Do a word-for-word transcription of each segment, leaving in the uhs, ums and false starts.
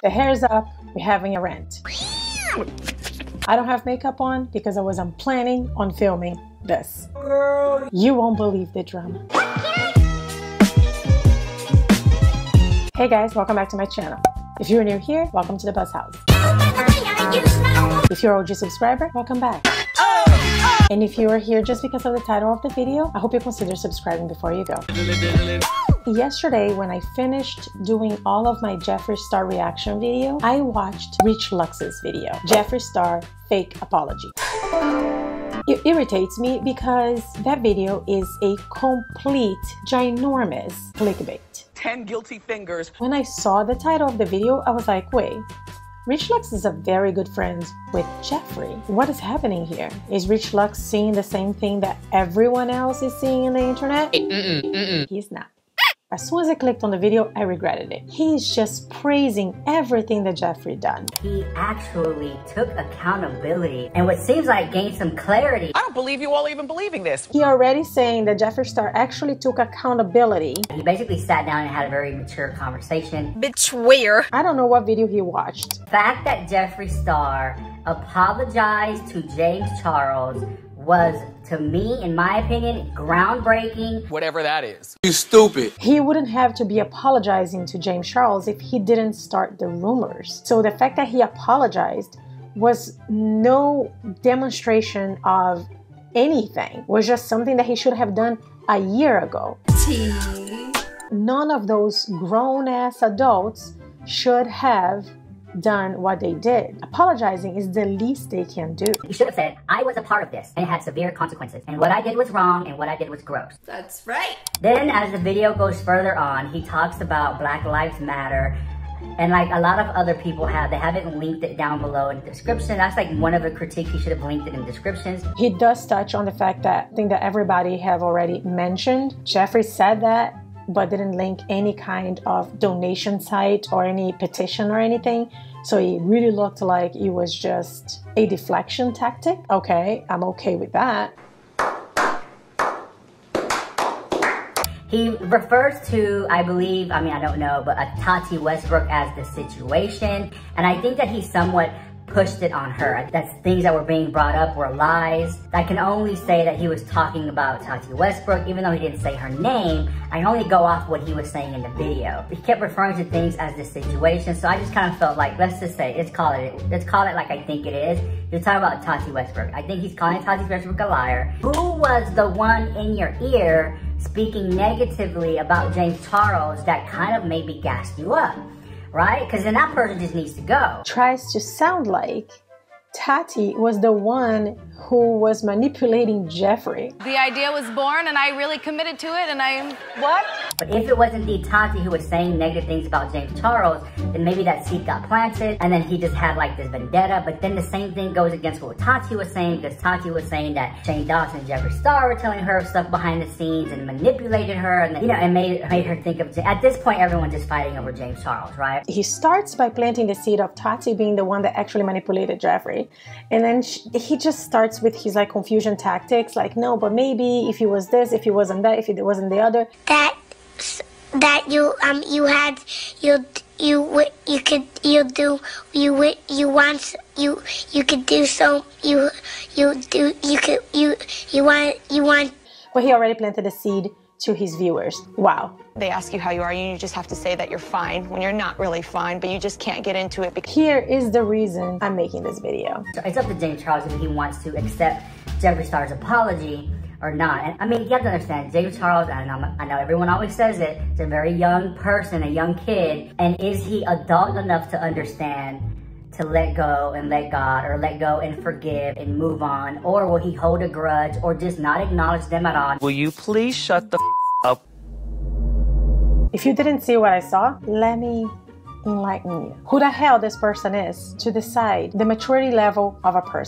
The hair's up, we're having a rant. I don't have makeup on because I wasn't planning on filming this. Girl. You won't believe the drama. Hey guys, welcome back to my channel. If you're new here, welcome to the Buzz House. If you're an O G subscriber, welcome back. And if you are here just because of the title of the video, I hope you consider subscribing before you go. Yesterday, when I finished doing all of my Jeffree Star reaction video, I watched Rich Lux's video, Jeffree Star Fake Apology. It irritates me because that video is a complete, ginormous clickbait. ten guilty fingers. When I saw the title of the video, I was like, wait, Rich Lux is a very good friend with Jeffree. What is happening here? Is Rich Lux seeing the same thing that everyone else is seeing in the internet? Mm-mm, mm-mm. He's not. As soon as I clicked on the video, I regretted it. He's just praising everything that Jeffree done. He actually took accountability and what seems like gained some clarity. I don't believe you all even believing this. He already saying that Jeffree Star actually took accountability. He basically sat down and had a very mature conversation. Betware. I don't know what video he watched. The fact that Jeffree Star apologized to James Charles was, to me, in my opinion, groundbreaking. Whatever that is. You stupid. He wouldn't have to be apologizing to James Charles if he didn't start the rumors. So the fact that he apologized was no demonstration of anything. It was just something that he should have done a year ago. Tea. None of those grown-ass adults should have done what they did. Apologizing is the least they can do. He should have said, I was a part of this, and it had severe consequences. And what I did was wrong, and what I did was gross. That's right. Then, as the video goes further on, he talks about Black Lives Matter, and like a lot of other people have, they haven't linked it down below in the description. That's like one of the critiques. He should have linked it in the descriptions. He does touch on the fact that I think that everybody have already mentioned. Jeffree said that, but didn't link any kind of donation site or any petition or anything. So it really looked like it was just a deflection tactic. Okay, I'm okay with that. He refers to, I believe, I mean, I don't know, but a Tati Westbrook as the situation. And I think that he somewhat pushed it on her. That things that were being brought up were lies. I can only say that he was talking about Tati Westbrook, even though he didn't say her name. I can only go off what he was saying in the video. He kept referring to things as the situation, so I just kind of felt like, let's just say, let's call it, let's call it like I think it is. You're talking about Tati Westbrook. I think he's calling Tati Westbrook a liar. Who was the one in your ear speaking negatively about James Charles that kind of maybe gassed you up? Right? Because then that person just needs to go. Tries to sound like Tati was the one who was manipulating Jeffree. The idea was born and I really committed to it and I, what? But if it wasn't the Tati who was saying negative things about James Charles, then maybe that seed got planted and then he just had like this vendetta. But then the same thing goes against what Tati was saying, because Tati was saying that Shane Dawson and Jeffree Star were telling her stuff behind the scenes and manipulated her and, you know, and made, made her think of, at this point, everyone's just fighting over James Charles, right? He starts by planting the seed of Tati being the one that actually manipulated Jeffree. And then she, he just starts with his like confusion tactics, like, no, but maybe if he was this, if he wasn't that, if it wasn't the other. That that you um you had you you you could you do you you want you you could do so you you do you could you you want you want. But he already planted the seed to his viewers. Wow. They ask you how you are, and you just have to say that you're fine when you're not really fine, but you just can't get into it. Because here is the reason I'm making this video. So it's up to James Charles if he wants to accept Jeffree Star's apology or not. And I mean, you have to understand, James Charles, and I know, I know everyone always says it, is a very young person, a young kid. And is he adult enough to understand to let go and let God, or let go and forgive and move on? Or will he hold a grudge or just not acknowledge them at all? Will you please shut the f up? If you didn't see what I saw, let me enlighten you. Who the hell this person is to decide the maturity level of a person.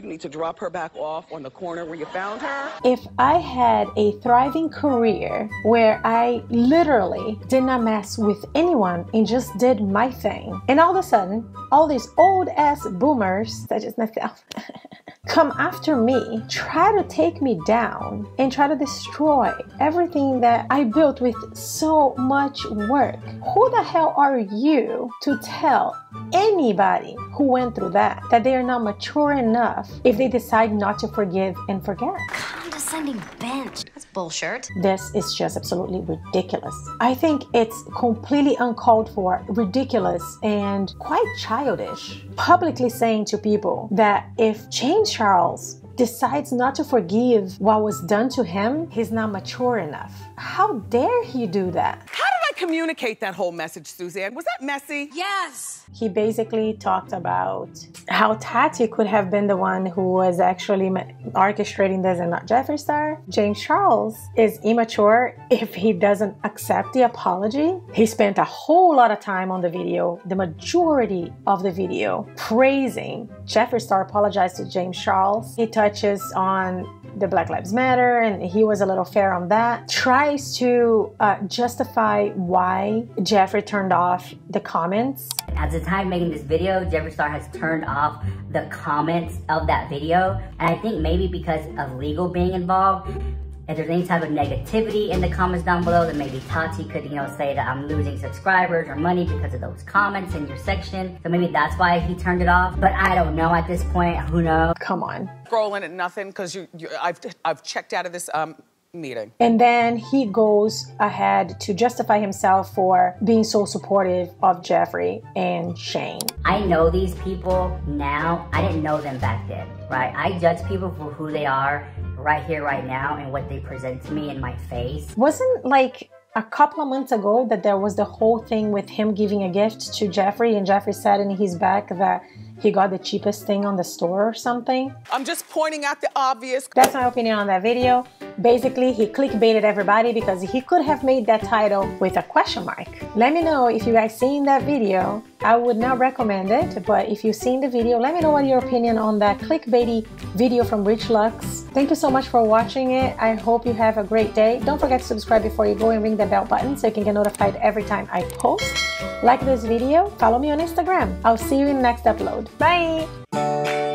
You need to drop her back off on the corner where you found her. If I had a thriving career where I literally did not mess with anyone and just did my thing, and all of a sudden, all these old ass boomers, such as myself, come after me, try to take me down, and try to destroy everything that I built with so much work. Who the hell are you to tell anybody who went through that that they are not mature enough if they decide not to forgive and forget? Condescending bench. That's bullshit. This is just absolutely ridiculous. I think it's completely uncalled for, ridiculous, and quite childish. Publicly saying to people that if James Charles decides not to forgive what was done to him, he's not mature enough. How dare he do that? How did I communicate that whole message, Suzanne? Was that messy? Yes. He basically talked about how Tati could have been the one who was actually orchestrating this and not Jeffree Star. James Charles is immature if he doesn't accept the apology. He spent a whole lot of time on the video, the majority of the video, praising Jeffree Star apologized to James Charles. He touches on the Black Lives Matter, and he was a little fair on that. Tries to uh, justify why Jeffree turned off the comments. At the time making this video, Jeffree Star has turned off the comments of that video. And I think maybe because of legal being involved, if there's any type of negativity in the comments down below, then maybe Tati could, you know, say that I'm losing subscribers or money because of those comments in your section. So maybe that's why he turned it off. But I don't know at this point. Who knows? Come on. Scrolling at nothing because you, you, I've, I've checked out of this um, meeting. And then he goes ahead to justify himself for being so supportive of Jeffree and Shane. I know these people now. I didn't know them back then, right? I judge people for who they are right here, right now, and what they present to me in my face. Wasn't like a couple of months ago that there was the whole thing with him giving a gift to Jeffree, and Jeffree said in his back that he got the cheapest thing on the store or something? I'm just pointing out the obvious. That's my opinion on that video. Basically, he clickbaited everybody because he could have made that title with a question mark. Let me know if you guys seen that video. I would not recommend it, but if you've seen the video, let me know what your opinion on that clickbaity video from Rich Lux. Thank you so much for watching it. I hope you have a great day. Don't forget to subscribe before you go and ring the bell button so you can get notified every time I post. Like this video, follow me on Instagram. I'll see you in the next upload. Bye!